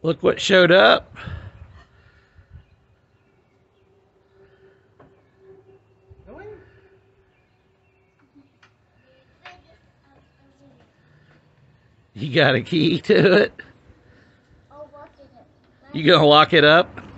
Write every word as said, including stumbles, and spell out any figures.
Look what showed up. You got a key to it? You gonna lock it up?